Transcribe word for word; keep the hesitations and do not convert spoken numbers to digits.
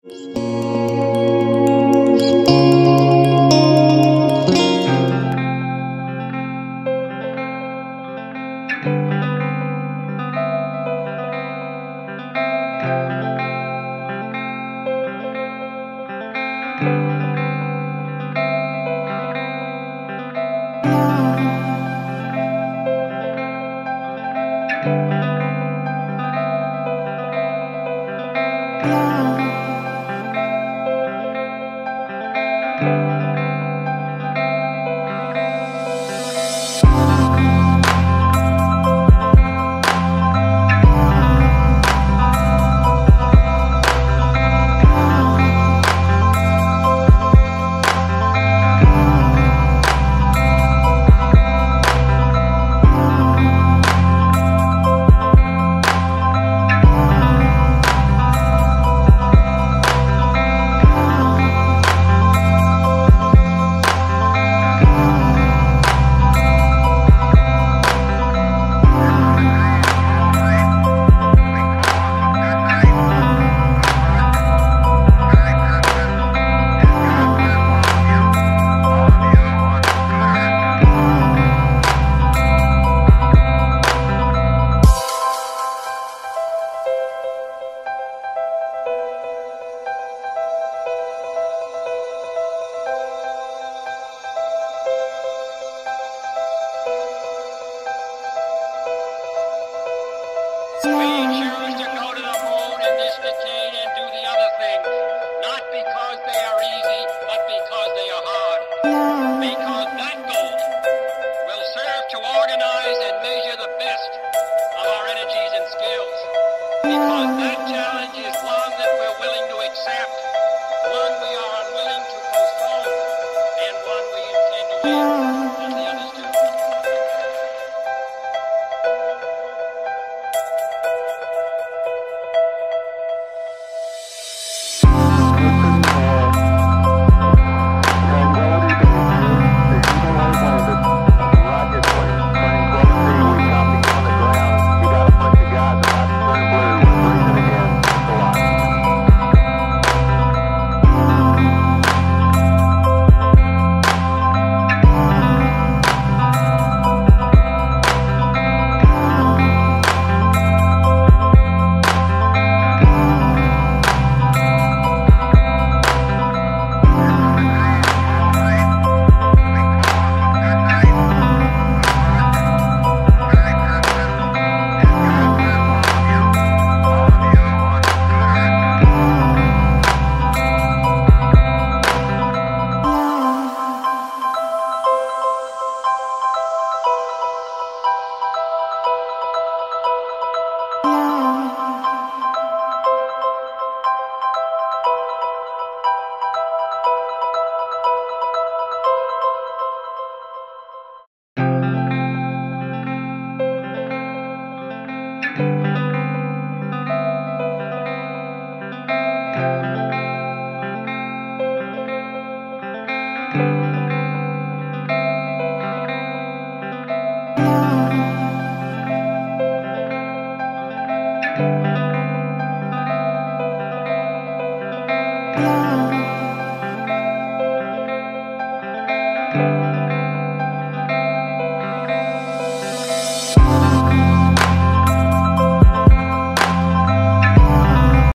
We choose to go to the moon in this decade and do the other things, not because they are easy, but because they are hard. Because that goal will serve to organize and measure the best of our energies and skills. Because that challenge is one that we're willing to accept, one we are unwilling to postpone, and one we intend to win, as the others do. Love.